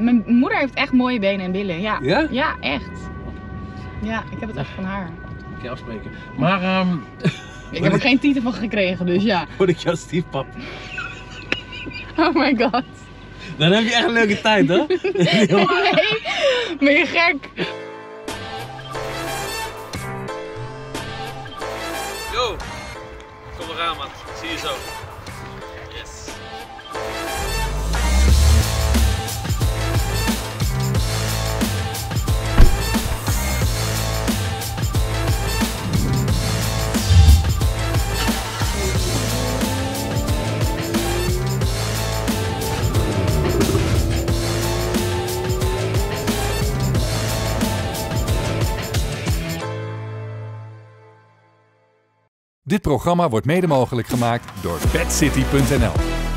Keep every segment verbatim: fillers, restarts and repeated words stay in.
mijn moeder heeft echt mooie benen en billen. Ja, Ja? Ja, echt. Ja, ik heb het echt van haar. Moet je afspreken. Maar, um, Ik heb er geen titel van gekregen, dus ja. word ik jouw stiefpap? Oh my god. Dan heb je echt een leuke tijd, hè? Nee, ben je gek? Yo, kom eraan, man. Zie je zo. Yes. Dit programma wordt mede mogelijk gemaakt door Pet City punt n l.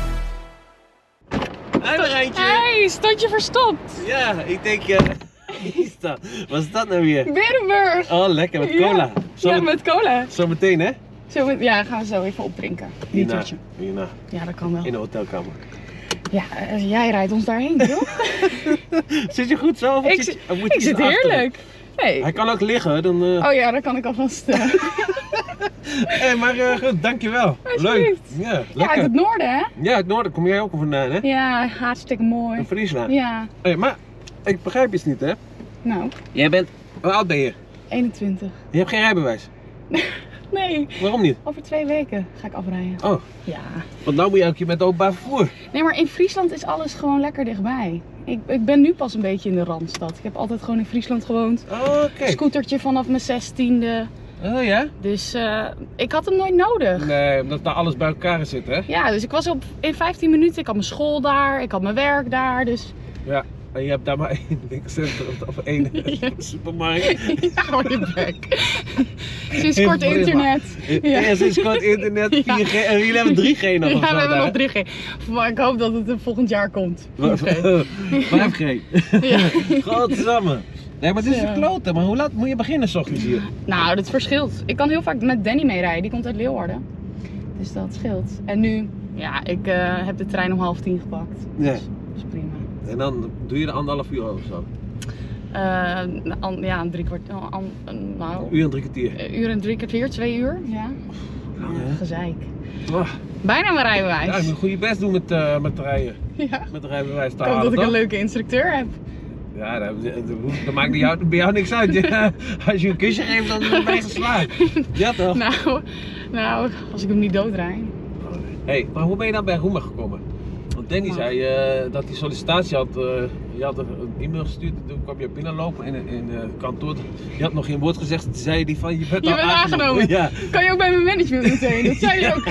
Hé, Marijntje. Hey, stond je verstopt? Ja, ik denk, uh, is dat? Wat is dat nou weer? Berenburg. Oh, lekker met cola. Zo Ja, met- met cola. Zometeen, hè? Zo, met- ja, gaan we zo even opdrinken. Hierna. Litertje. Hierna. Ja, dat kan wel. In de hotelkamer. Ja, eh, jij rijdt ons daarheen, toch? Zit je goed zo? Of ik zit, zit, of moet je ik zit iets achter? heerlijk. Hey. Hij kan ook liggen, dan... Uh... Oh ja, dat kan ik alvast. Uh... Hey, maar uh, goed, dankjewel. Leuk. Alsjeblieft. Ja, ja, lekker. uit het noorden, hè? Ja, het noorden kom jij ook vandaan, hè? Ja, hartstikke mooi. In Friesland. Ja, Hey, maar ik begrijp iets niet, hè? nou, Jij bent... Hoe oud ben je? eenentwintig. Je hebt geen rijbewijs. Nee, Waarom niet? over twee weken ga ik afrijden. Oh, Ja. want nou moet je elke keer met openbaar vervoer. Nee, maar in Friesland is alles gewoon lekker dichtbij. Ik, ik ben nu pas een beetje in de Randstad. Ik heb altijd gewoon in Friesland gewoond. Oh, oké. Scootertje vanaf mijn zestiende. Oh ja? Dus uh, ik had hem nooit nodig. Nee, omdat daar alles bij elkaar zit, hè? Ja, dus ik was op in vijftien minuten. Ik had mijn school daar, ik had mijn werk daar. Dus Ja. En je hebt daar maar één winkelcentrum of één Ja. supermarkt. ja, gewoon je bek. Sinds Heel kort prima. internet. Ja, ja sinds kort internet, Ja. vier G en jullie hebben drie G nog Ja, of we zo hebben daar, nog drie G. Maar ik hoop dat het er volgend jaar komt. hè? vijf G. Ja. Godsamme. Nee, maar dit is Ja. een klote. Maar hoe laat moet je beginnen 's ochtends hier? Nou, dat verschilt. Ik kan heel vaak met Danny meerijden, die komt uit Leeuwarden. Dus dat scheelt. En nu, ja, ik uh, heb de trein om half tien gepakt. Ja. Dus dat is prima. En dan doe je er anderhalf uur over zo. Uh, an, ja, een drie kwart, an, an, nou, Een uur en drie kwartier. een uur en drie kwartier, twee uur, ja. Lang, Ja, hè? gezeik. Oh, Bijna mijn ja, je rijbewijs. moet goed je best doen met, uh, met rijden. Ja. Met de rijbewijs te Ik hoop halen, dat ik toch? een leuke instructeur heb. Ja, dat, dat, dat maakt jou, bij jou niks uit. Ja, als je een kusje geeft, dan ben je geslaagd. Ja toch? Nou, nou, als ik hem niet doodrijd. Hé, hey, maar hoe ben je dan bij Roemer gekomen? Want Danny Nou. zei uh, dat hij sollicitatie had. Uh, je had een e-mail gestuurd, toen kwam je binnenlopen in, in het kantoor. Je had nog geen woord gezegd, toen zei hij van je bent Je al bent aangenomen. Ja. Kan je ook bij mijn management meteen? Dat zei je ook.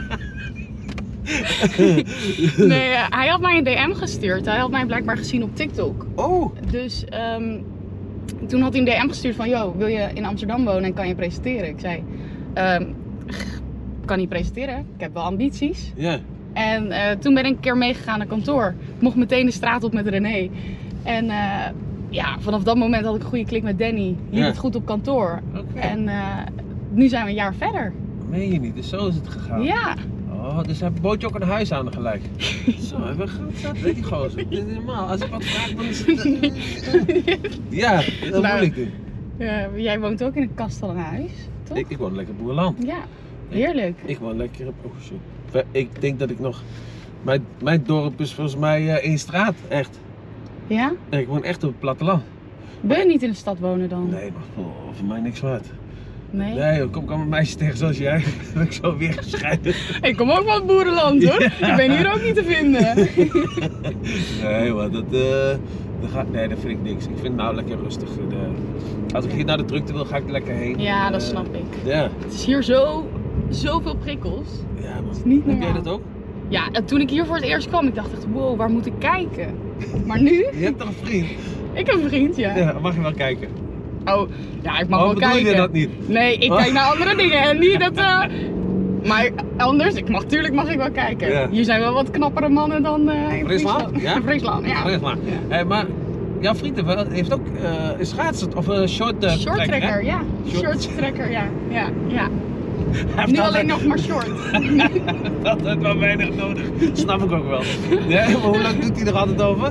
Nee, uh, hij had mij een D M gestuurd. Hij had mij blijkbaar gezien op TikTok. Oh, Dus um, toen had hij een D M gestuurd van, yo, wil je in Amsterdam wonen en kan je presenteren? Ik zei, um, kan niet presenteren, ik heb wel ambities. ja. En uh, toen ben ik een keer meegegaan naar kantoor. Ik mocht meteen de straat op met René. En uh, ja, vanaf dat moment had ik een goede klik met Danny. Liep Ja. het goed op kantoor. Oké. En uh, nu zijn we een jaar verder. Meen je niet, dus zo is het gegaan. Ja. Oh, dus hij bood je ook een huis aan gelijk. Zo, we gaan het weet die gozer. Dit is normaal, als ik wat vraag dan is het... Ja, dat Nou, moet ik doen. Uh, jij woont ook in een kast van een huis, toch? Ik, ik woon lekker boerland. Ja, heerlijk. Ik woon lekker op... Oh shit. Ik denk dat ik nog... Mijn, mijn dorp is volgens mij uh, één straat, echt. Ja? Ik woon echt op het platteland. Wil je niet in de stad wonen dan? Nee, maar oh, voor mij niks waard. Nee? Nee, joh, kom, kom een meisje tegen zoals jij. Dan ben ik zo weer gescheiden. Ik kom ook van het boerenland hoor. Ja. Ik ben hier ook niet te vinden. Nee, maar dat, uh, dat gaat, nee, dat vind ik niks. Ik vind het nou lekker rustig. De, als ik hier naar de drukte wil, ga ik er lekker heen. Ja, dat Uh, snap ik. Ja, Het is hier zo, zoveel prikkels. ja man. is niet Heb jij normaal. dat ook? Ja, en toen ik hier voor het eerst kwam, ik dacht echt, wow, waar moet ik kijken? Maar nu, Je hebt toch een vriend? ik heb een vriend, ja. Ja, mag je wel kijken. Oh, ja, ik mag Waarom wel bedoel kijken. je dat niet? Nee, ik Oh. kijk naar andere dingen en niet dat... Uh... Maar anders, ik mag, tuurlijk mag ik wel kijken. Ja. Hier zijn wel wat knappere mannen dan uh, in Friesland? Friesland. Ja? Friesland, ja. Zeg maar. Ja. Hey, maar jouw vriend heeft wel- heeft ook uh, een schaatsen of een short uh, Short trekker, hè? trekker, ja. Short- Short trekker, ja. Ja, ja. heeft Nu altijd- alleen nog maar short. Dat heeft wel weinig nodig. Snap ik ook wel. Ja, maar hoe lang doet hij er altijd over?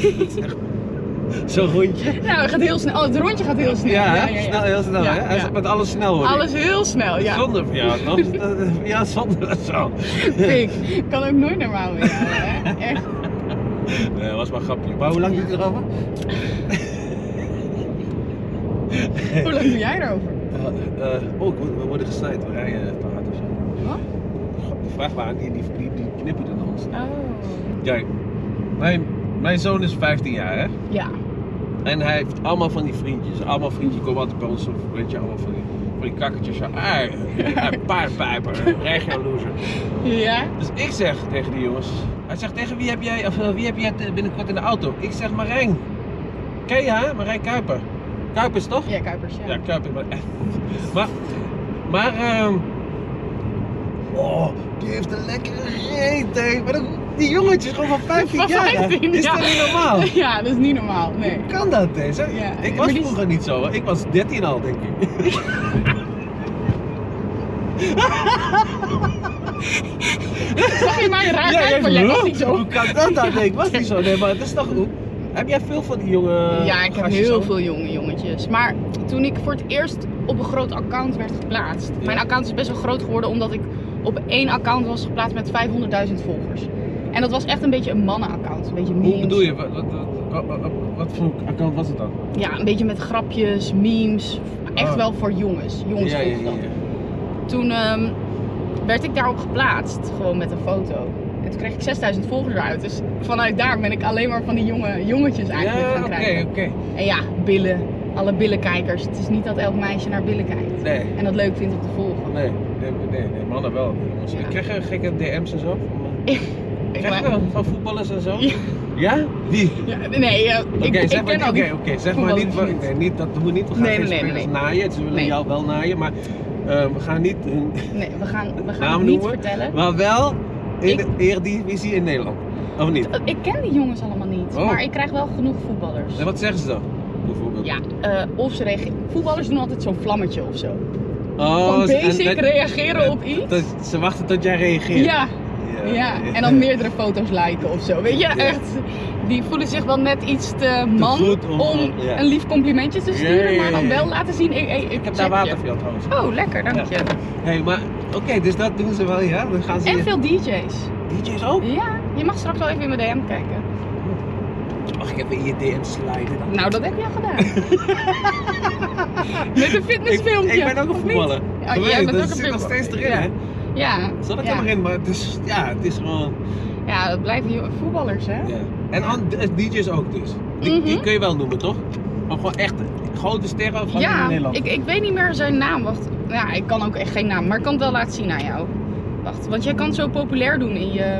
Zo'n rondje. Nou, het gaat heel snel. Oh, het rondje gaat heel snel. Ja, hè? Snel, heel snel. Ja, hè? Hij ja. zegt met alles snel hoor. Alles heel snel, ja. Zonder verjaardag. Ja, zonder zo. Pik. Kan ook nooit normaal weer houden, hè? Echt. Nee, dat was maar een grapje. Maar hoe lang doet hij erover? Hoe lang doe jij erover? Uh, uh, oh, ik word- we worden gesnijd. We rijden te hard of zo. Wat? Die vrachtwagen die, die, die, die knippen dan ons. Oh. Kijk, mijn, mijn zoon is vijftien jaar hè. Ja. En hij heeft allemaal van die vriendjes. Allemaal vriendjes komen altijd bij ons. Of weet je, allemaal van die, van die kakkertjes. Zo, ah, paardpijper, regio loser. Ja? Dus ik zeg tegen die jongens. Hij zegt tegen wie heb jij, of, uh, wie heb jij te- binnenkort in de auto? Ik zeg Marijn. Ken je hè? Marijn Kuiper. Kuipers toch? Ja, Kuipers, ja. Ja, Kuiper, maar echt. Maar, maar, ehm oh, die heeft een lekkere reet, hè. Maar dan- die jongetje is gewoon van vijftien Van jaar, hè. vijftien, Is ja. dat niet normaal? Ja, dat is niet normaal, nee. Hoe kan dat, deze? Ja, Ik maar was die- vroeger niet zo, hoor. Ik was dertien al, denk ik. Zag je mij raar Ja, kijken, jij maar jij zo, was niet zo. Hoe kan dat dan? Nee, ik was niet zo. Nee, maar het is toch goed. Heb jij veel van die jonge Ja, ik heb gastjes heel ook? veel jonge jongetjes. Maar toen ik voor het eerst op een groot account werd geplaatst. Ja. Mijn account is best wel groot geworden omdat ik op één account was geplaatst met vijfhonderdduizend volgers. En dat was echt een beetje een mannenaccount. Een beetje memes. Hoe bedoel je? Wat, wat, wat, wat, wat- wat voor account was het dan? Ja, een beetje met grapjes, memes. Echt Oh. wel voor jongens. Jongens ja, ja, volgen ja, dat. ja. Toen ehm, werd ik daarop geplaatst, gewoon met een foto. En toen kreeg ik zesduizend volgers eruit. Dus vanuit daar ben ik alleen maar van die jonge jongetjes eigenlijk Ja, gaan oké, krijgen. oké. En ja, billen. Alle billenkijkers. Het is niet dat elk meisje naar billen kijkt. Nee. En dat leuk vindt om te volgen. Nee, nee, nee, nee, mannen wel. Jongens. Ja. Ik krijg er gekke D M's en zo. Van, Ik krijg je wel van voetballers en zo? Ja. Ja? Wie? Ja, nee, eh, Oké, ik, ik zeg ken maar, al die oké, oké, zeg maar niet, voetballers wat- nee, niet dat doen we niet. We gaan Nee, geen nee, nee, spelers nee. naaien. Ze willen Nee. jou wel naaien, maar uh, we gaan niet hun Nee, we gaan, we gaan naam het niet noemen, vertellen. maar wel in Ik- de Eredivisie in Nederland. Of niet? Ik ken die jongens allemaal niet, Oh. maar ik krijg wel genoeg voetballers. En wat zeggen ze dan? Bijvoorbeeld? Ja, eh, of ze reageren. Voetballers doen altijd zo'n vlammetje of zo. Oh, Van ze- en- basic en- reageren en- op iets. dat- Ze wachten tot jij reageert. Ja, ja, en dan meerdere foto's liken of zo. Weet je, Ja. echt. Die voelen zich wel net iets te man goed om- om ja. een lief complimentje te sturen, Ja, ja, ja, maar dan ja. wel laten zien. Ik, ik, Ik heb check daar je. water voor jou trouwens. Oh, lekker, dank je. Ja. Hé, maar oké, dus dat doen ze wel, ja? Dan gaan ze En je- veel D J's. D J's ook? Ja, je mag straks wel even in mijn D M kijken. Mag ik even in je D M sliden dan? Nou, dat heb je al gedaan. Met een fitnessfilmpje. Ik, ik ben ook een of niet? voetballer. Ja, Geweest, jij bent dat ook een zit nog voetballer. steeds erin, Ja. hè? Ja. Zat ik ja. er maar in, maar het is, ja, het is gewoon... Ja, dat blijven jo- voetballers, hè? Ja. En an- D J's ook dus. Die, die Mhm. kun je wel noemen, toch? Maar gewoon echt grote sterren van in Ja, Nederland. ik, ik weet niet meer zijn naam. Wacht. Ja, ik kan ook echt geen naam, maar ik kan het wel laten zien aan jou. Wacht, want jij kan het zo populair doen in je...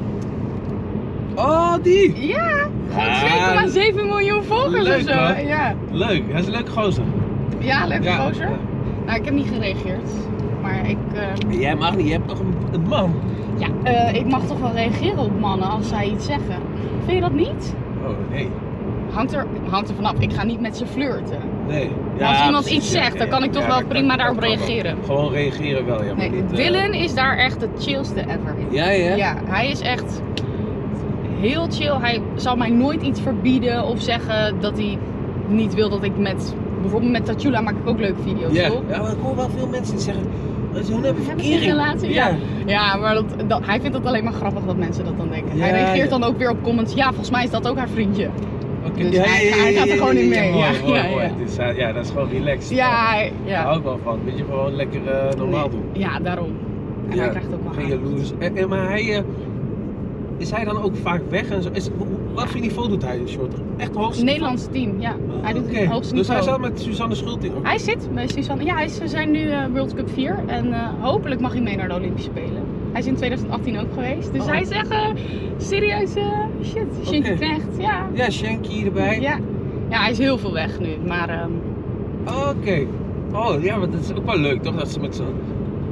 Oh, die! Ja, gewoon Ah, twee komma zeven miljoen volgers leuk, of zo. man. Ja, Leuk, hij is een leuke gozer. ja leuke Ja. gozer. Nou, ik heb niet gereageerd. Maar ik... eh, Jij mag niet, je hebt toch een, een man? ja, eh, ik mag toch wel reageren op mannen als zij iets zeggen. Vind je dat niet? Oh, nee. Hangt er, hangt er vanaf. Ik ga niet met ze flirten. Nee. Maar als iemand precies, iets ja, zegt, dan ja, kan ik toch ja, wel dat prima kan- daarop dat kan wel. reageren. Gewoon reageren wel, ja. Maar Nee, niet, eh, Dylan is daar echt het chillste ever. Ja, ja? Ja, hij is echt heel chill. Hij zal mij nooit iets verbieden of zeggen dat hij niet wil dat ik met... Bijvoorbeeld met Tatjula maak ik ook leuke video's, Ja, toch? ja, maar ik hoor wel veel mensen die zeggen, ze hun hebben Hebben ze een verkering. relatie? Ja. Ja, maar dat, dat, hij vindt het alleen maar grappig dat mensen dat dan denken. Ja, hij reageert ja. dan ook weer op comments. Ja, volgens mij is dat ook haar vriendje. Oké, Dus hij- hij gaat er gewoon in mee. Mooi, Ja, mooi, ja, mooi. ja. Dus, uh, ja, dat is gewoon relaxed. Ja, Daar ja. hou ik wel van. Weet je, gewoon lekker uh, normaal doen. Ja, daarom. En hij krijgt ook wel geen aandacht. jaloers. En, en, maar hij, uh, is hij dan ook vaak weg en zo? Is, hoe- wat voor niveau doet hij in short? Echt hoogste Nederlands team, ja. Hij doet Oké. het hoogste Dus hij niveau. zat met Suzanne Schulting ook? Hij zit bij Suzanne. Ja, hij is- ze zijn nu eh, World Cup vier en eh, hopelijk mag hij mee naar de Olympische Spelen. Hij is in twintig achttien ook geweest. Dus Oh. hij zegt uh, serieus uh, shit. Shinky Oké. Knecht, ja. Ja, Shanky erbij. ja. Ja, hij is heel veel weg nu, maar ehm, Oké. Oh ja, maar dat is ook wel leuk toch? Dat ze met zo'n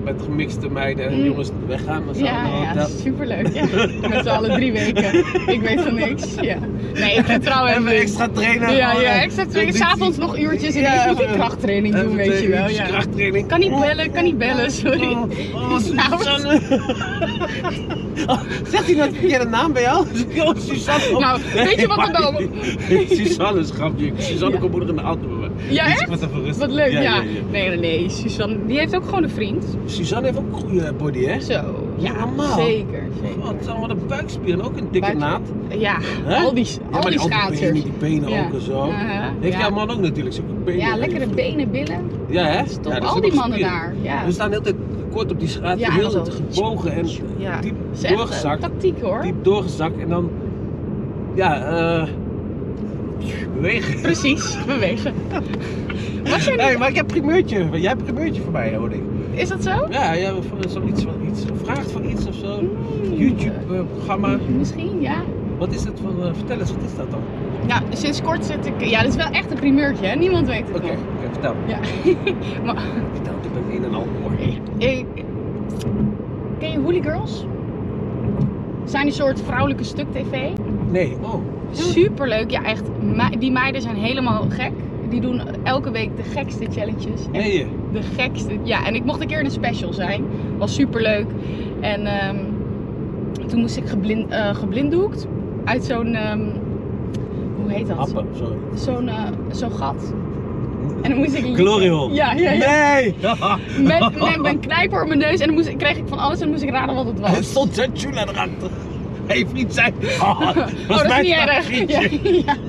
met gemixte meiden en Mm. jongens weggaan of zo. Ja, naar een ja, hotel. superleuk. Ja. Met z'n allen drie weken. Ik weet van niks. Ja. Nee, ik vertrouw hem. Even extra trainen. Ja, gewoon, ja, eh, extra trainen. conditie. S'avonds nog uurtjes en Ja, ik moet die even- krachttraining doen, even weet je twee wel. uurtjes Ja. krachttraining. Kan niet bellen, kan niet bellen, sorry. Oh, oh, Nou, Suzanne. Oh, zegt hij dat verkeerde naam bij jou? Oh, Suzanne. Nou, weet je wat er dan- Suzanne is een grapje. Suzanne Ja. komt morgen in de auto met me. Ja, Dus ik echt? word even rustig. Wat leuk, ja. ja, ja. Nee, nee, nee. Suzanne, die heeft ook gewoon een vriend. Suzanne heeft ook een goede body, hè? Zo, ja, Normaal. zeker, zeker. Wat allemaal de buikspieren, ook een dikke Buik- naad. Ja, Hè? al die, Ja, al maar die die andere schaatsers. benen, die benen Ja. ook en zo. Uh-huh, Heeft ja. jouw man ook natuurlijk zulke benen? Ja, lekkere benen, billen. Ja, hè? Stop, Ja, dat al zijn die nog mannen spieren. daar. Ja. We staan de hele tijd kort op die schaats, Ja, heel zo. tijd gebogen en Ja. diep Dat is echt, eh, doorgezakt. tactiek hoor. Diep doorgezakt en dan, ja, eh bewegen. Precies, bewegen. Was jij Nee, niet... maar ik heb primeurtje. Jij hebt primeurtje voor mij, hoor ik. Is dat zo? Ja, jij hebt zoiets van iets gevraagd voor iets of zo. Mm. YouTube-programma. Misschien, ja. Wat is dat van? Uh, vertel eens, wat is dat dan? Ja, sinds kort zit ik... Ja, dit is wel echt een primeurtje, hè? Niemand weet het Oké, nog. oké, vertel. Ja. maar, Vertel, ik ben een en al oor. ik, ken je Holy Girls? Zijn een soort vrouwelijke stuk-tv. Nee, oh. Superleuk, ja echt. Me- Die meiden zijn helemaal gek. Die doen elke week de gekste challenges. Echt Nee, je. de gekste. Ja, en ik mocht een keer in een special zijn. Was superleuk. En ehm, toen moest ik geblind, eh, geblinddoekt uit zo'n... ehm, hoe heet dat? Happen, zo. Zo'n eh, zo'n gat. En dan moest ik... Gloriol. Ja, ja, ja. Nee! Met, met mijn knijper op mijn neus en dan moest, kreeg ik van alles en dan moest ik raden wat het was. Er stond zijn Chula erachter. Hé, hey, vriend zijn. Oh, Oh, dat is niet erg. vriendje. Ja, ja.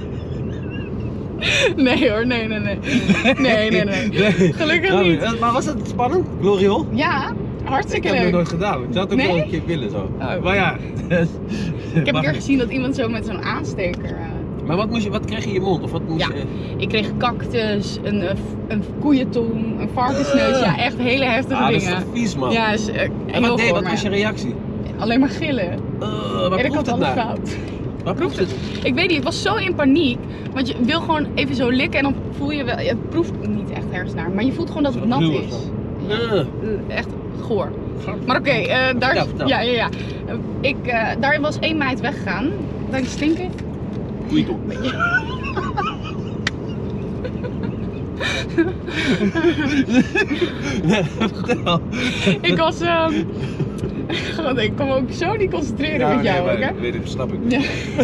Nee hoor, nee, nee, nee. Nee, nee, nee. Gelukkig Nou, niet. Maar was dat spannend? Gloriol? Ja, Ik hartstikke heb het nog leuk. nooit gedaan. Ik zou het ook Nee? wel een keer willen zo. Oh. Maar ja. Ik heb een keer gezien dat iemand zo met zo'n aansteker... eh, Maar wat, moest je, wat kreeg je in je mond? Of wat moest Ja. je... Ik kreeg cactus, een, eh, een koeientong, een varkensneus. Ja, echt hele heftige Ah, dat is dingen. toch vies, man. Ja, is, eh, En heel wat, deed, goor, wat maar was je reactie? alleen maar gillen. Uh, waar En ik proeft had het alles naar? fout. Waar proeft het? Ik weet niet, ik was zo in paniek. Want je wil gewoon even zo likken en dan voel je wel... Het proeft niet echt ergens naar, maar je voelt gewoon dat het Zo nat ruw of is. zo. Ja, Uh, eh, echt goor. Maar oké, eh, daar... Vertel, vertel. Ja, ja, ja. Eh, Ik, eh, daar was één meid weggegaan. Denk stink ik? Goeie toch. Vertel. Ik was... ehm, God, ik kon me ook zo niet concentreren Ja, met jou nee, ook, hè? maar, weet ik, snap ik. Ja.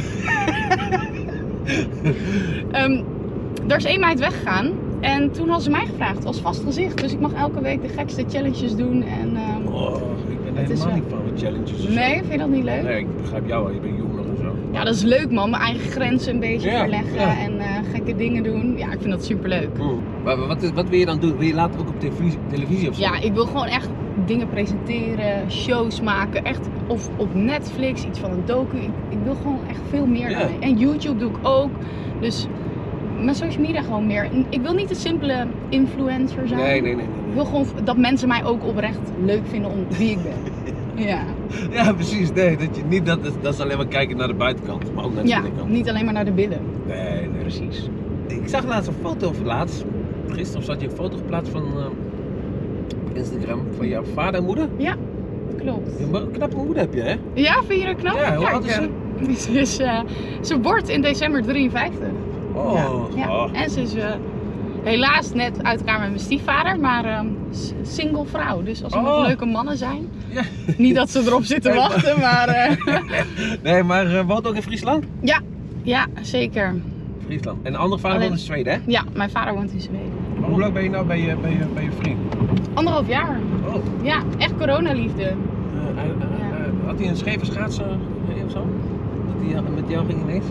Ehm, er is één meid weggegaan en toen had ze mij gevraagd. Het was vast gezicht, dus ik mag elke week de gekste challenges doen. En, ehm, Oh, ik ben Het is helemaal wel- niet van de challenges. of zo. nee, vind je dat niet leuk? Nee, ik begrijp jou wel. Je bent jong nog en zo. Ja, dat is leuk man. Mijn eigen grenzen een beetje Ja, verleggen ja. en eh, gekke dingen doen. Ja, ik vind dat super leuk. Mm. Maar wat, is- wat wil je dan doen? Wil je later ook op televisie, televisie of zo? Ja, ik wil gewoon echt dingen presenteren, shows maken. Echt, of op Netflix, iets van een docu. Ik, ik wil gewoon echt veel meer Ja. daarmee. En YouTube doe ik ook. Dus mijn social media gewoon meer. En ik wil niet een simpele influencer zijn. Nee, nee, nee. nee. Ik wil gewoon dat mensen mij ook oprecht leuk vinden om wie ik ben. Ja, Ja, precies. Nee, dat, je, niet, dat, is, dat is alleen maar kijken naar de buitenkant, maar ook naar de ja, binnenkant. niet alleen maar naar de billen. Nee, nee. Precies. Ik zag laatst een foto of laatst. Gisteren zat je een foto geplaatst van uh, op Instagram van jouw vader en moeder. Ja, klopt. Ja, maar een knappe moeder heb je, hè? Ja, vind je dat knap? Ja, hoe ik, oud is eh, ze? Ze, is, eh, ze wordt in december drieënvijftig. Oh, Ja, ja. oh. En ze is eh, helaas net uit elkaar met mijn stiefvader, maar ehm, s- single vrouw. Dus als er Oh. nog leuke mannen zijn, Ja. niet dat ze erop zitten Nee, maar- wachten, maar eh, Nee, maar uh, woont ook in Friesland? ja, ja, zeker. Friesland. En de andere vader Alleen- woont in Zweden, hè? Ja, mijn vader woont in Zweden. Maar hoe lang ben je nou bij je, bij je, bij je vriend? Anderhalf jaar. Oh. Ja, echt coronaliefde. Uh, hij- hij- hij- had hij een scheve schaatsen eh, of zo? Dat hij uh, met jou ging ineens?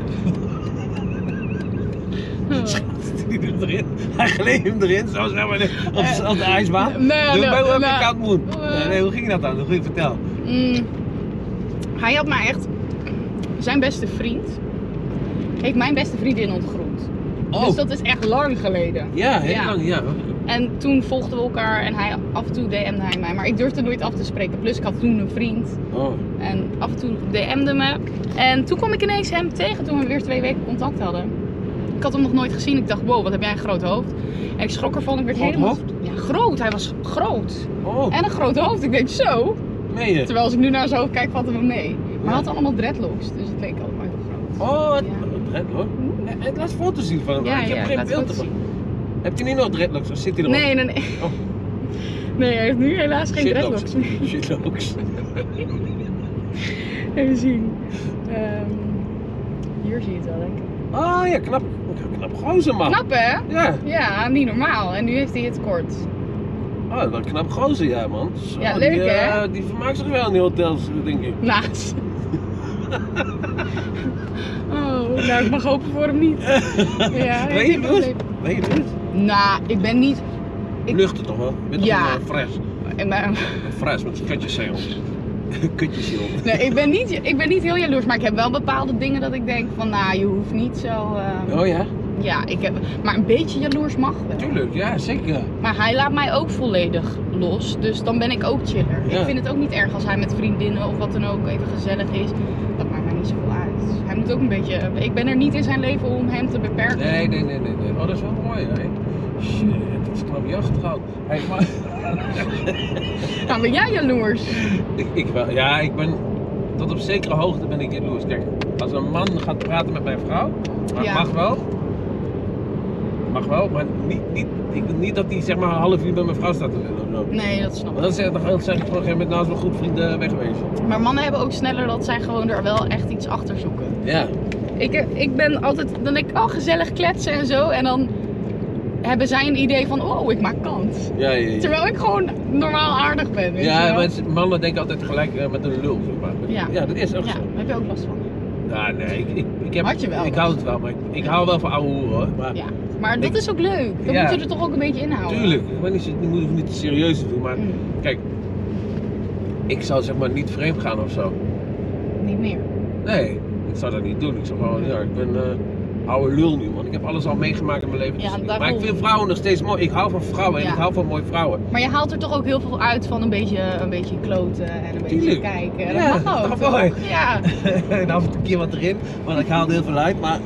Die doet erin. Hij gleed hem erin, zo zeg maar, op, de- op de ijsbaan. Nee, Doe nee, bij op nee. je koud moed. Eh. Nee, nee, hoe ging dat dan? Hoe ging vertel? Mm, hij had mij echt, zijn beste vriend, heeft mijn beste vriendin ontgroend. Oh. Dus dat is echt lang geleden. Ja, heel Ja. lang, ja. En toen volgden we elkaar en hij, af en toe D M'de hij mij. Maar ik durfde nooit af te spreken. Plus ik had toen een vriend. Oh. En af en toe D M'de me. En toen kwam ik ineens hem tegen toen we weer twee weken contact hadden. Ik had hem nog nooit gezien. Ik dacht, wow, wat heb jij een groot hoofd. En ik schrok ervan. Ik werd Groot helemaal... hoofd? Ja, groot. Hij was groot. Oh, En een groot hoofd. Ik denk zo. meen je? Terwijl als ik nu naar zijn hoofd kijk, valt het me mee. Maar Ja. hij had allemaal dreadlocks, dus het leek allemaal heel groot. Oh, het, Ja. dreadlock. Eh, eh, laat foto's zien van hem. Ja, ik heb ja, geen laat beeld foto's ervan. zien. Heb je niet nog dreadlocks of zit hij erop? Nee, nee, nee. Oh. Nee, hij heeft nu helaas geen Shitlocks. dreadlocks meer. Shitlocks. Even zien. Ehm, hier zie je het wel, denk ik. Ah ja, knap. Knap gozer, man. Knap, hè? Ja. Ja, niet normaal. En nu heeft hij het kort. Oh, wel een knap gozer, ja, man. Zo, Ja, leuk, die, eh, hè? Die vermaakt zich wel in die hotels, denk ik. Naast. Oh, nou, ik mag hopen voor hem niet. Ja, Ben je bewust? Ben je bewust? Nou, ik ben niet... Ik- Lucht het toch wel? Je bent Ja. toch een uh, fres? Ik ben, Een fres met kutjeszeil. Kutjeszeil. nee, ik ben, niet, ik ben niet heel jaloers, maar ik heb wel bepaalde dingen dat ik denk van, nou, je hoeft niet zo... eh, Oh ja? Ja, ik heb... Maar een beetje jaloers mag wel. Tuurlijk, ja, zeker. Maar hij laat mij ook volledig los, dus dan ben ik ook chiller. Ja. Ik vind het ook niet erg als hij met vriendinnen of wat dan ook even gezellig is. Dat maakt mij niet zoveel uit. Hij moet ook een beetje... Ik ben er niet in zijn leven om hem te beperken. Nee, nee, nee, nee. nee. Oh, dat is wel mooi, hè? Shit, dat is knap jacht gehad. Hey, maar... Nou, ben jij jaloers? ik, ik wel, ja, ik ben... Tot op zekere hoogte ben ik jaloers. Kijk, als een man gaat praten met mijn vrouw, maar Ja. mag wel. Mag wel, maar niet, niet, ik wil niet dat hij zeg maar een half uur bij mijn vrouw staat te lopen. Nee, dat snap Want ik. dan zeg, dan zeg ik op een gegeven moment, nou is mijn goed vriend uh, weg geweest. Maar mannen hebben ook sneller dat zij gewoon er wel echt iets achter zoeken. Ja. Ik, ik ben altijd... Dan denk ik, oh, gezellig kletsen en zo. En dan hebben zij een idee van, oh, ik maak kans. Ja, ja, ja. Terwijl ik gewoon normaal aardig ben, weet je Ja, wel? mensen, mannen denken altijd gelijk uh, met een lul, zeg maar. Ja. Ja, dat is ook Ja, zo. daar heb je ook last van. Ja, nee, ik, ik, ik heb... Had je wel Ik last? hou het wel, maar ik, ik hou wel van ouwe hoeren, hoor. Maar Ja, maar dat Ik- is ook leuk. Dat Ja. moet je er toch ook een beetje inhouden. tuurlijk, ik ben niet, je moet het niet te serieus doen, maar Mm, kijk, ik zou zeg maar niet vreemd gaan of zo. niet meer. Nee, ik zou dat niet doen. Ik zou gewoon, ja, ik ben uh, oude lul nu, man. Ik heb alles al meegemaakt in mijn leven. Ja, Dus- daarom. maar ik vind vrouwen nog steeds mooi. Ik hou van vrouwen en Ja. ik hou van mooie vrouwen. Maar je haalt er toch ook heel veel uit van een beetje, een beetje kloten en een beetje Tuurlijk. kijken. Ja, Dat mag ook, dat mag mooi. toch? Ja. En af en toe een keer wat erin, maar ik haal heel veel uit. Maar...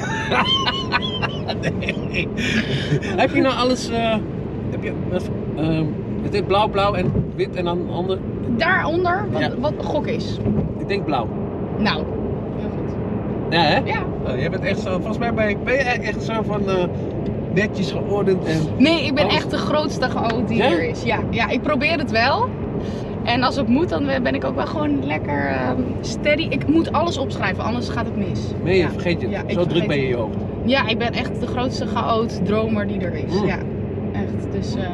nee. Heb je nou alles... Uh, heb je... Uh, uh, het is blauw, blauw en wit en dan ander. Daaronder, wat, Ja. wat gok is. Ik denk blauw. Nou, heel goed. Ja, hè? Ja. Oh, jij bent echt zo... Volgens mij ben je, ben je echt zo van... Uh, netjes geordend en... Nee, ik ben Alles- echt de grootste chaot die Ja? er is. Ja, ja, ik probeer het wel. En als het moet, dan ben ik ook wel gewoon lekker ehm, steady. Ik moet alles opschrijven, anders gaat het mis. Nee, je Ja. vergeet je het. Ja, ik Zo druk vergeet ben je in het. je hoofd. Ja, ik ben echt de grootste chaot, dromer die er is. Mm. Ja, echt. Dus, ehm,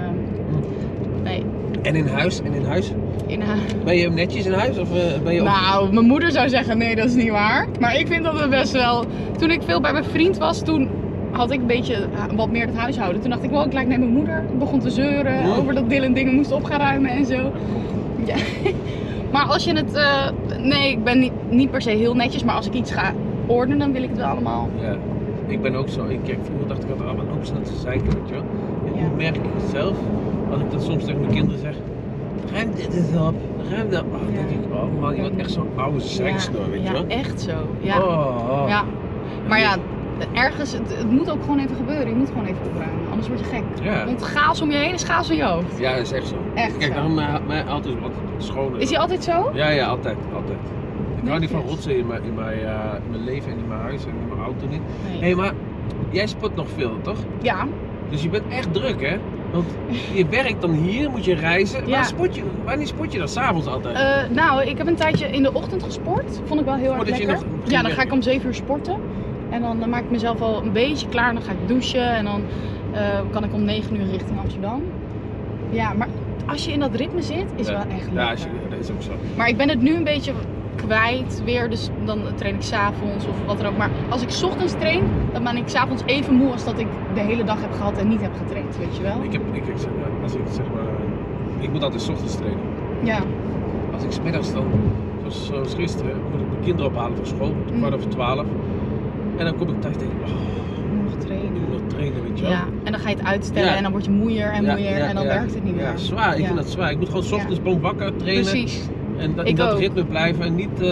nee, En in huis? En in huis? in ha- Ben je netjes in huis of uh, ben je ook... Nou, mijn moeder zou zeggen nee, dat is niet waar. Maar ik vind dat het best wel... Toen ik veel bij mijn vriend was, toen had ik een beetje wat meer het huishouden. Toen dacht ik, wow, ik lijk naar mijn moeder. Ik begon te zeuren Ja. over dat Dylan dingen moest op gaan ruimen en zo. Ja. Maar als je het... eh, nee, ik ben niet, niet per se heel netjes, maar als ik iets ga ordenen, dan wil ik het wel allemaal. Ja, ik ben ook zo. Ik kijk, vroeger dacht ik altijd, ah, wat opstaan te zeiken, weet je wel. En Ja. nu merk ik het zelf, als ik dat soms tegen mijn kinderen zeg, ruim dit eens op, ruim dat. Oh, dan Ja. denk ik, oh man, je wordt echt zo'n oude zeiksnoor, weet ja, je wel. echt zo. Ja. Oh, oh. Ja. Maar ja, ergens, het, het moet ook gewoon even gebeuren. Je moet gewoon even opruimen, anders word je gek. Ja. Want chaos om je heen is chaos in je hoofd. Ja, dat is echt zo. Echt Kijk, zo. daarom mijn, mijn auto is wat schoner. Is hij altijd zo? Ja, ja, altijd, altijd. Ik hou niet van Netjes. rotsen in mijn, in, mijn, uh, in mijn leven en in mijn huis en in mijn auto niet. Hé, Nee. hey, maar jij sport nog veel, toch? Ja. Dus je bent echt druk, hè? Want je werkt dan hier, moet je reizen. Ja. Waar sport je, wanneer sport je dan? S'avonds altijd? Eh, nou, ik heb een tijdje in de ochtend gesport. Vond ik wel heel erg Voordat je lekker. nog ging Ja, dan ga ik werken. om zeven uur sporten. En dan, dan maak ik mezelf al een beetje klaar. Dan ga ik douchen. En dan eh, kan ik om negen uur richting Amsterdam. Ja, maar als je in dat ritme zit, is Ja. wel echt Ja, lekker. als je, dat is ook zo. Maar ik ben het nu een beetje kwijt weer. Dus dan train ik 's avonds of wat dan ook. Maar als ik 's ochtends train, dan ben ik 's avonds even moe als dat ik de hele dag heb gehad en niet heb getraind. Weet je wel? Ik, heb, ik, ik, zeg, als ik, zeg maar, ik moet altijd 's ochtends trainen. Ja. Als ik 's middags dan, zoals, zoals gisteren, moet ik mijn kinderen ophalen van school. Mm. Kwart over twaalf. En dan kom ik thuis en denk ik, oh, Nog ik trainen. moet nog trainen, weet je wel. Ja, en dan ga je het uitstellen Ja. en dan word je moeier en Ja, moeier ja, en dan ja. werkt het niet meer. Ja, zwaar. Ik Ja. vind dat zwaar. Ik moet gewoon 's Ja. ochtends bon wakker trainen. Precies. En da- in Ik dat ook. ritme blijven en niet, uh,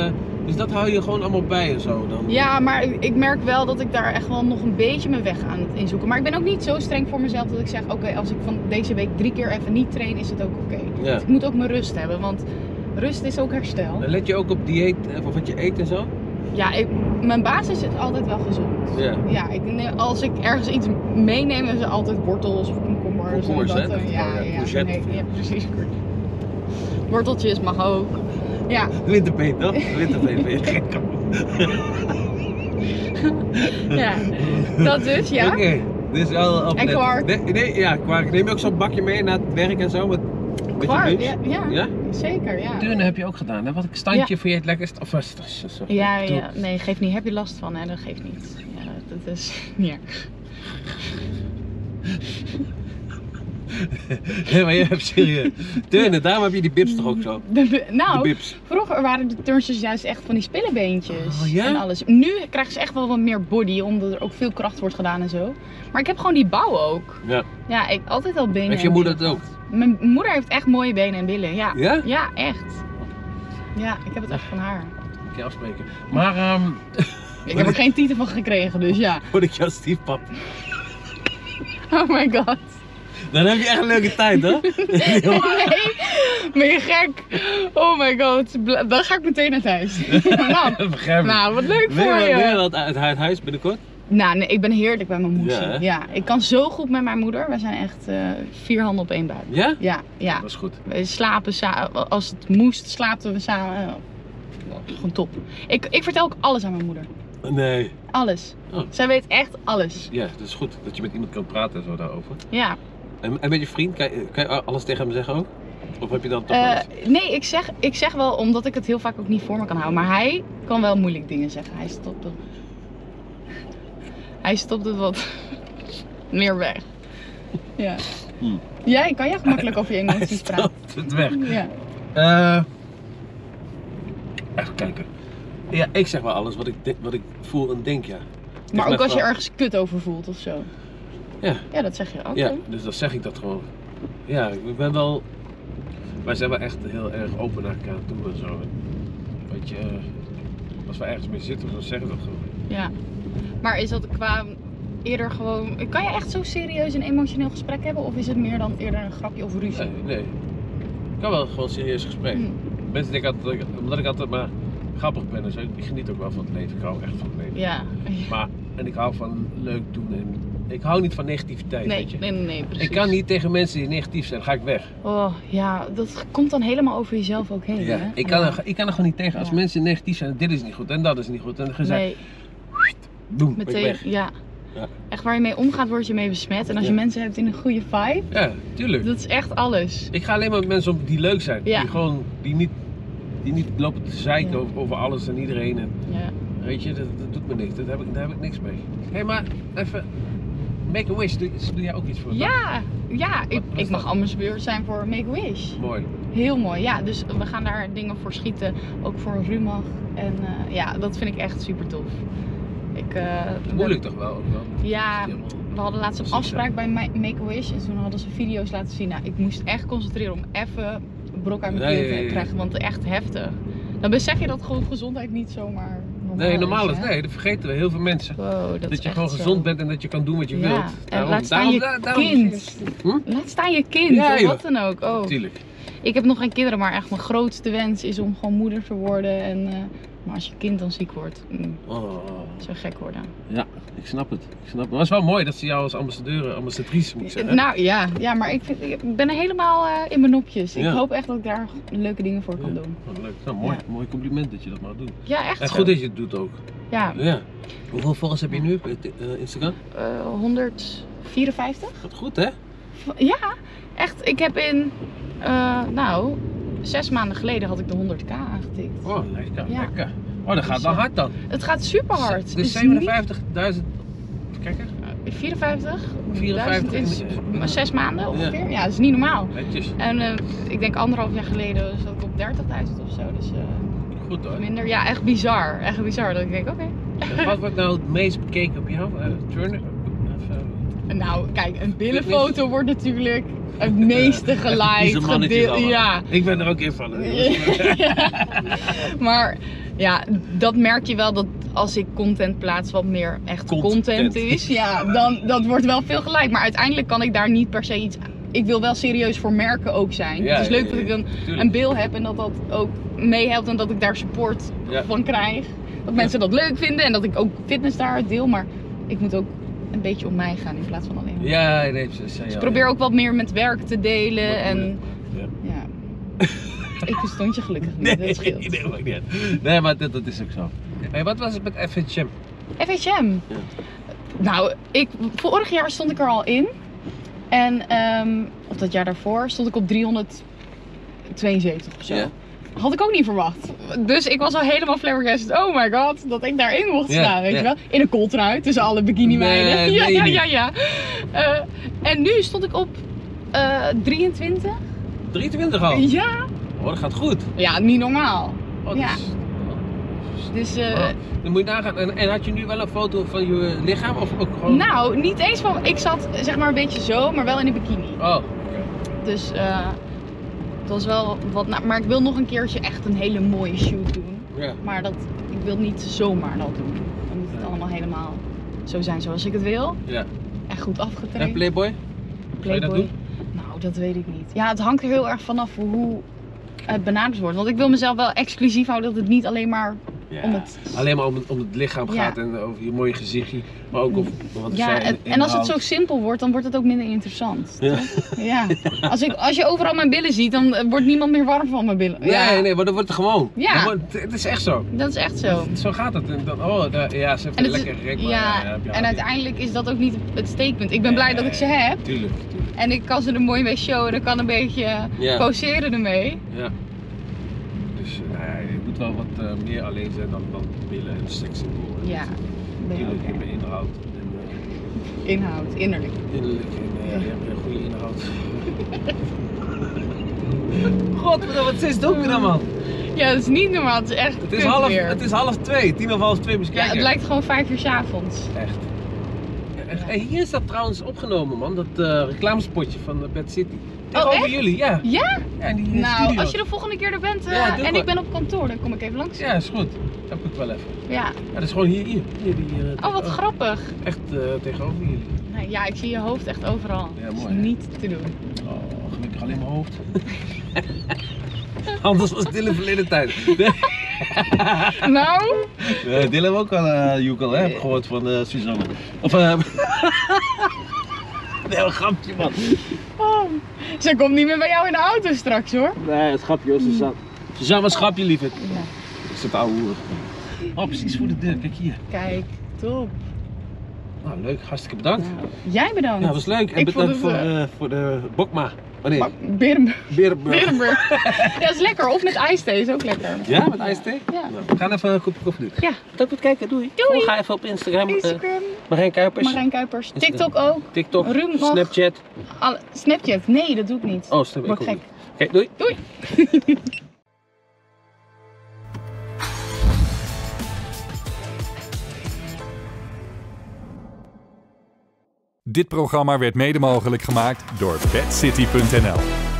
Dus dat hou je gewoon allemaal bij en zo dan? Ja, maar ik, ik merk wel dat ik daar echt wel nog een beetje mijn weg aan het inzoeken. Maar ik ben ook niet zo streng voor mezelf dat ik zeg, oké, okay, als ik van deze week drie keer even niet train, is het ook oké. Okay. Ja. Dus ik moet ook mijn rust hebben, want rust is ook herstel. En let je ook op dieet, of wat je eet en zo? Ja, ik, mijn basis is altijd wel gezond. Ja. Ja, ik, als ik ergens iets meeneem, is het altijd wortels of komkommers. Komkommers, hè? Dat, ja, ja, ja, courgette. nee, ja, precies. Worteltjes mag ook. Ja. Winterpeet, toch? Winterpeet ben je gek. Ja, dat dus, ja. Oké, okay. Dus wel op En kwark. Nee, nee, ja, kwark. Neem je ook zo'n bakje mee naar het werk en zo? Met, met Kwark, ja, ja, ja, zeker, ja. Turnen heb je ook gedaan, hè? Wat een standje Ja. vind je het lekkerst? Of was het zo? Ja, ja, nee, geeft niet. Heb je last van, hè? Dat geeft niet. Ja, dat is niet erg. Nee, maar je hebt serieus. Turnen, daarom heb je die bips toch ook zo? De, nou, De bips. vroeger waren de turnsters juist echt van die spillebeentjes Oh, ja? en alles. Nu krijgen ze echt wel wat meer body, omdat er ook veel kracht wordt gedaan en zo. Maar ik heb gewoon die bouw ook. Ja. Ja, ik altijd al benen. Heeft je en moeder billen het ook? gehad. Mijn moeder heeft echt mooie benen en billen, ja. Ja? Ja, echt. Ja, ik heb het echt van haar. Moet je afspreken. Maar, ehm... Um, Ik heb er geen titel van gekregen, dus ja. word ik jouw stiefpap? Oh my god. Dan heb je echt een leuke tijd, hè? Nee, ben je gek? Oh my god, dan ga ik meteen naar huis. Nou, Begrijp ik. nou, wat leuk Wil voor je, je. wil je dat uit het huis binnenkort? Nou, nee, ik ben heerlijk bij mijn moeder. Ja, hè? Ja, ik kan zo goed met mijn moeder. We zijn echt uh, vier handen op één buik. Ja? Ja, ja. Dat is goed. We slapen samen. Als het moest, slaapten we samen. Uh, gewoon top. Ik, ik vertel ook alles aan mijn moeder. Nee. Alles. Oh. Zij weet echt alles. Ja, dat is goed. Dat je met iemand kan praten en zo daarover. Ja. En, en met je vriend, kan je, kan je alles tegen hem zeggen ook? Of heb je dan toch Uh, wel eens? nee, ik zeg, ik zeg wel omdat ik het heel vaak ook niet voor me kan houden. Maar hij kan wel moeilijk dingen zeggen. Hij stopt het. Hij stopt het wat meer weg. Ja. Hmm. Jij kan je gemakkelijk over je emoties Hij praten. stopt het weg. Ja. Uh, even kijken. Ja, ik zeg wel alles wat ik, denk, wat ik voel en denk, ja. Het Maar is ook als je wel- ergens kut over voelt of zo. Ja, Ja, dat zeg je ook. ja, dus dan zeg ik dat gewoon. Ja, ik ben wel... Wij zijn wel echt heel erg open naar elkaar toe en zo. Weet je, uh, als we ergens mee zitten, dan zeggen we dat gewoon. Ja. Maar is dat qua eerder gewoon... Kan je echt zo serieus een emotioneel gesprek hebben? Of is het meer dan eerder een grapje of ruzie? Nee, nee. Ik kan wel gewoon een serieus gesprek. Hm. Mensen denken altijd, dat ik, omdat ik altijd maar grappig ben en zo. Ik geniet ook wel van het leven. Ik hou echt van het leven. Ja. Maar, en ik hou van leuk doen en ik hou niet van negativiteit, Nee, weet je. nee, nee, nee, precies. Ik kan niet tegen mensen die negatief zijn, dan ga ik weg. Oh, ja, dat komt dan helemaal over jezelf ook heen, Ja, hè? ik, kan Ja. er, ik kan er gewoon niet tegen. Als Ja. mensen negatief zijn, dit is niet goed en dat is niet goed. En dan gezegd, Nee, boem, ben ik meteen, weg. ja. Ja. Echt waar je mee omgaat, word je mee besmet. En als je Ja. mensen hebt in een goede vibe, Ja, tuurlijk. dat is echt alles. Ik ga alleen maar met mensen om die leuk zijn. Ja. Die gewoon, die niet, die niet lopen te zeiken Ja. over, over alles en iedereen. En, Ja. weet je, dat, dat doet me niks. Dat heb ik, daar heb ik niks mee. Hé, hey, maar even, Make-A-Wish, doe, doe jij ook iets voor? Ja, ja, ik, Wat- wat is ik mag dat? ambassadeur zijn voor Make-A-Wish. Mooi. Heel mooi, ja. Dus we gaan daar dingen voor schieten, ook voor Rumach. En uh, ja, dat vind ik echt super tof. Ik, uh, Moeilijk toch wel? Ook wel. Ja, Helemaal. we hadden laatst een Precies, afspraak bij Ma- Make-A-Wish en toen hadden ze video's laten zien. Nou, ik moest echt concentreren om even brok uit mijn Nee, keel te nee, nee. krijgen, want echt heftig. Dan besef je dat gewoon gezondheid niet zomaar normaal Nee, normaal is hè? nee, dat vergeten we heel veel mensen. Wow, dat, Dat, is je echt gewoon zo. gezond bent en dat je kan doen wat je Ja, wilt. en Daarom- laat staan daarom- je daar- daarom- kind. Hm? Laat staan je kind, Ja, of joh. wat dan ook. Oh. Tuurlijk. Ik heb nog geen kinderen, maar echt mijn grootste wens is om gewoon moeder te worden. En, uh, maar als je kind dan ziek wordt, mm, Oh. zou gek worden. Ja, ik snap het. Ik snap het. Maar het is wel mooi dat ze jou als ambassadeur, ambassadrice moet zeggen. Nou ja, ja maar ik, vind, ik ben helemaal uh, in mijn nopjes. Ik Ja. hoop echt dat ik daar leuke dingen voor kan Ja, doen. wat leuk. Nou, mooi, Ja. mooi compliment dat je dat mag doen. Ja, echt En zo. goed dat je het doet ook. Ja, Ja. Hoeveel volgers heb je nu op uh, Instagram? uh, honderdvierenvijftig. Wat goed, hè? Ja, echt. Ik heb in, uh, nou, zes maanden geleden had ik de honderd k aangetikt. Oh, lekker, Ja. lekker. Oh, dat gaat Dus, wel uh, hard dan. Het gaat super hard. Dus Het is zevenenvijftigduizend. Kijk eens. niet- vierenvijftig? vierenvijftig duizend in in- zes maanden ongeveer. Ja. Ja, dat is niet normaal. Netjes. En uh, ik denk anderhalf jaar geleden zat ik op dertigduizend of zo. Dus uh, Goed hoor. minder. Ja, echt bizar. Echt bizar. Dat ik denk, oké. En wat wordt nou het meest bekeken op jou? Uh, Turner? Even- Nou, kijk, een billenfoto wordt natuurlijk het meeste geliked, Vieze mannetjes gedeeld. allemaal. Ja. Ik ben er ook in van. Ja. Maar Ja, dat merk je wel dat als ik content plaats wat meer echt content, Content. is. Ja, dan dat wordt wel veel gelijk. Maar uiteindelijk kan ik daar niet per se iets... Ik wil wel serieus voor merken ook zijn. Ja, het is leuk ja, dat ik een, tuurlijk. een beeld heb en dat dat ook meehelpt en dat ik daar support Ja. van krijg. Dat mensen dat leuk vinden en dat ik ook fitness daaruit deel. Maar ik moet ook een beetje om mij gaan in plaats van alleen maar. Ja, nee, ze zei Dus al, ik probeer ja. ook wat meer met werk te delen. Wat En Ja. ja, ik verstond je gelukkig niet. Nee, Dat scheelt. nee, maakt niet uit. Nee, maar dat, dat is ook zo. Hey, wat was het met F H M? F H M. Ja. Nou, ik, vorig jaar stond ik er al in. En, um, of dat jaar daarvoor, stond ik op driehonderdtweeënzeventig of zo. Ja. Had ik ook niet verwacht. Dus ik was al helemaal flabbergasted. Oh my god, dat ik daarin mocht Ja, staan, weet ja. je wel. In een kooltrui, tussen alle bikini meiden. Nee, ja, meen je ja, niet. ja, ja, ja. Uh, en nu stond ik op uh, drieëntwintig. drieëntwintig al? Ja. Oh, dat gaat goed. Ja, niet normaal. Oh, Ja. dat is- Dus, uh, oh, dan moet je nagaan. En, en had je nu wel een foto van je lichaam of ook gewoon... nou, niet eens van. Ik zat zeg maar een beetje zo, maar wel in een bikini. Oh, Dus uh, het was wel wat. Nou, maar ik wil nog een keertje echt een hele mooie shoot doen. ja. Maar dat, ik wil niet zomaar dat doen. Dan moet het Ja. allemaal helemaal zo zijn zoals ik het wil. Ja. Echt goed afgetraind. En Playboy? Zou je dat doen? Nou, dat weet ik niet. Ja, het hangt er heel erg vanaf hoe het benaderd wordt. Want ik wil mezelf wel exclusief houden dat het niet alleen maar Ja. om het... Alleen maar om het, om het lichaam Ja. gaat en over je mooie gezichtje. Maar ook over wat ik Ja, zei, en, en als het zo inhoud. simpel wordt, dan wordt het ook minder interessant. Ja. Ja. Als, ik, als je overal mijn billen ziet, dan eh, wordt niemand meer warm van mijn billen. Nee, Ja. nee, maar dan wordt het gewoon. Ja. Dan wordt- het is echt zo. Dat is echt zo. Zo gaat het. En dan, oh, daar, ja, ze heeft En, een het is- lekker rek. maar ja, heb je en haar uiteindelijk is dat ook niet het statement. Ik ben niet. blij dat ik ze heb. Tuurlijk, tuurlijk. En ik kan ze er mooi mee showen en ik kan een beetje Ja. poseren ermee. Ja. Dus uh, nou ja, je moet wel wat uh, meer alleen zijn dan, dan billen en sekssymbool. Ja, ben je Tuurlijk, ook je echt. bent inhoud. En, uh, Inhoud, innerlijk. innerlijk en uh, je hebt een goede inhoud. God, wat is het donker dan, man? Ja, dat is niet normaal. Het is echt Het is, kut half, weer. het is half twee, tien of half twee moest je Ja, kijken. het lijkt gewoon vijf uur 's avonds. Echt. Ja, echt. Hey, hier is dat trouwens opgenomen, man, dat uh, reclamespotje van uh, Bad City. Tegenover echt? jullie, ja. Ja? Ja, in die Nou, studio. als je de volgende keer er bent uh, Ja, doe en maar. ik ben op kantoor, dan kom ik even langs. Ja, is goed. Dat moet ik wel even. Ja. Ja, dat is gewoon hier, hier. hier die, uh, Oh, wat grappig. Echt uh, tegenover jullie. Nee, ja, ik zie je hoofd echt overal. Ja, Dat is mooi, hè? niet te doen. Oh, gelukkig alleen mijn hoofd. Anders was Dylan verleden tijd. Nou? Uh, Dylan hebben we ook al uh, Joekel, hè? Heb ik gehoord van uh, Suzanne. Of uh... nee, een grapje, man. Oh, ze komt niet meer bij jou in de auto straks, hoor. Nee, het grapje hoor, Suzanne. Suzanne was grapje, lieverd. Ja. Ik zit ouwe hoer. Oh, precies voor de deur. Kijk hier. Kijk, top. Nou, leuk. Hartstikke bedankt. Nou, jij bedankt. Ja, was leuk. En Ik vond bedankt het, voor, eh, uh, voor de Bokma. Oh nee, Maar Berenburg. Berenburg. Berenburg. Ja, is lekker. Of met ijsthee is ook lekker. Ja, met ijsthee? Ja. Nou, we gaan even een kopje koffie doen. Ja. Bedankt voor het kijken. Doei. Doei. Oh, ga even op Instagram. Uh, Instagram. Marijn Kuipers. Marijn Kuipers. Instagram. TikTok ook. TikTok. Ruud mag. Snapchat. Alle- Snapchat. Nee, dat doe ik niet. Oh, Snapchat. Word ik gek. ook niet. Oké, doei. Doei. Dit programma werd mede mogelijk gemaakt door Bad City punt n l.